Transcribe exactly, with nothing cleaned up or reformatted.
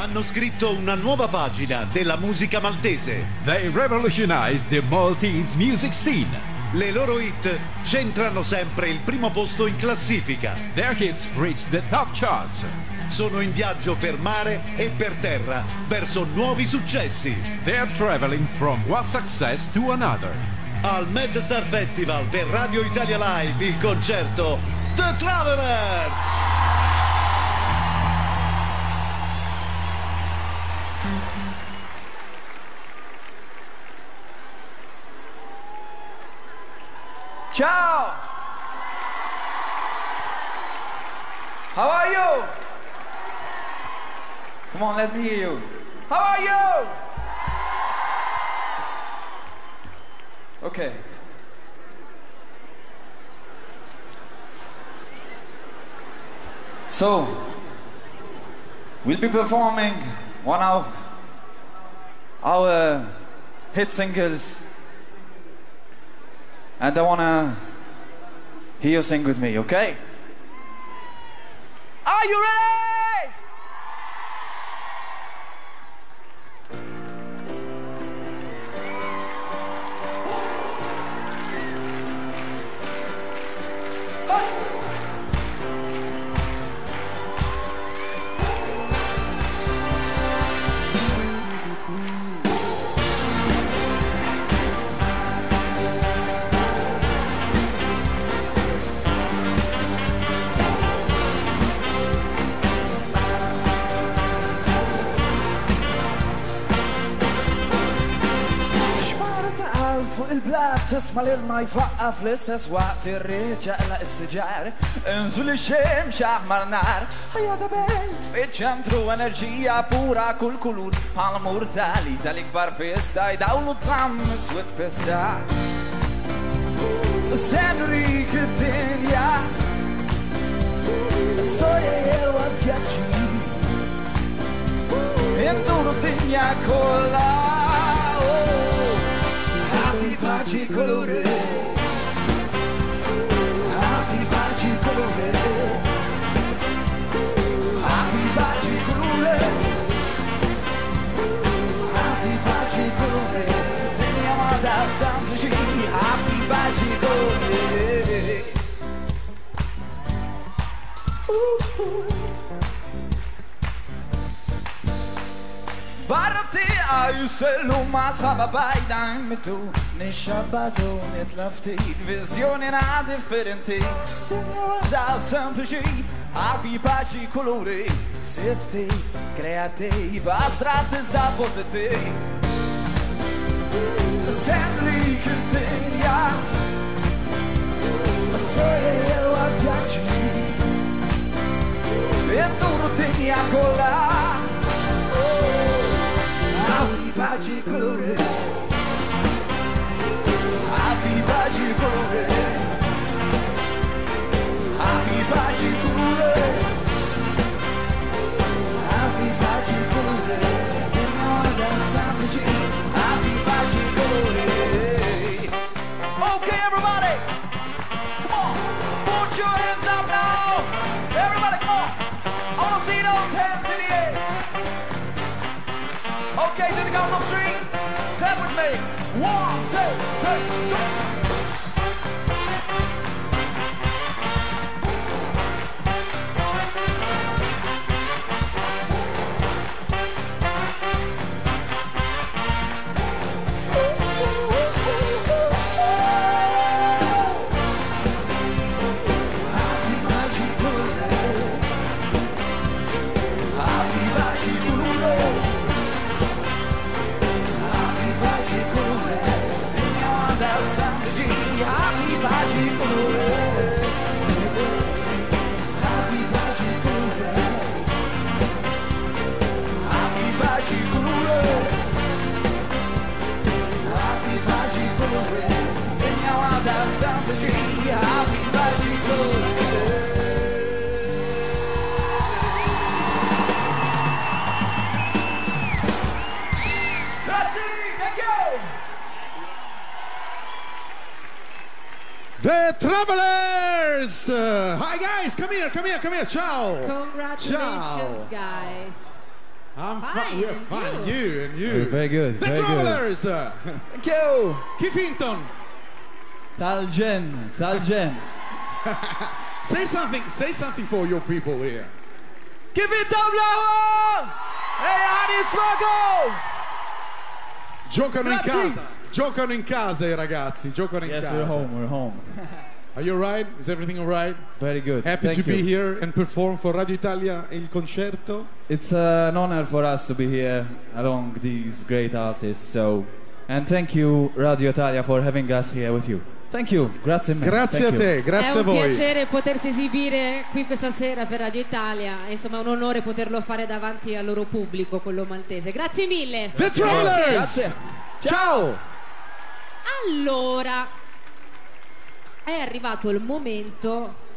hanno scritto una nuova pagina della musica maltese. They revolutionized the Maltese music scene. Le loro hit centrano sempre il primo posto in classifica. Their hits reached the top charts. Sono in viaggio per mare e per terra verso nuovi successi. They're traveling from one success to another. Al MedStar Festival per Radio Italia Live il concerto The Travelers. Ciao! How are you? Come on, let me hear you. How are you? Okay. So, we'll be performing one of our hit singles. And I wanna hear you sing with me, okay? Are you ready? تسمع للما يفقف لستس وقت الرجال السجار انزل الشمس احمر نار هيا بيت في centro energia pura كل كلور هالمور ثالي ثالي كبار فيستا يداولوا طعم اسود فيستا سنريك الدنيا storia io a viaggi induro الدنيا كلها Baci colore, avi baci colore, avi baci colore, avi baci colore, teniamo da semplici, avi baci colore. Uh, uh. Barti ajussellu ma saba bajdan mitu Nishabatu nitlaftit Vizjoni na differenti Dinja wahda sempliċi Għafi paċi kolori Sifti, kreativ Astrat iżda pozitiv Sembri kil-dinja Storja jelwa vjaġġi Induru dinja kolla Avi baci colore, avi baci colore, avi baci colore, avi baci colore, teniamo da semplici, avi baci colore. Okay, everybody, come on, put your hands up now. Everybody, come on, I wanna see those hands in the air. Okay, to the count of three, clap with me. One, two, three, go. The Travelers! Uh, hi guys, come here, come here, come here, ciao! Congratulations, ciao. guys. I'm Fine, fine. We're and fine. you? You and you. Very good. The very good. Travelers. Thank you. Keith Hinton. Talgen, Talgen. Say something. Say something for your people here. Give it up, Blauer! Hey, Aris Smogo! Giocano Grazie. in casa. Giocano in casa i ragazzi. Giocano in Yes, casa. we're home, we're home. Are you alright? Is everything alright? Very good. Happy Thank to you. be here and perform for Radio Italia il concerto. It's uh, an honor for us to be here along these great artists. So, and thank you, Radio Italia, for having us here with you. Thank you. Grazie mille. Grazie Thank a te, you. grazie È a un voi. piacere potersi esibire qui questa sera per Radio Italia e insomma è un onore poterlo fare davanti al loro pubblico, quello maltese. Grazie mille. The Travelers. Grazie. Ciao. Allora, è arrivato il momento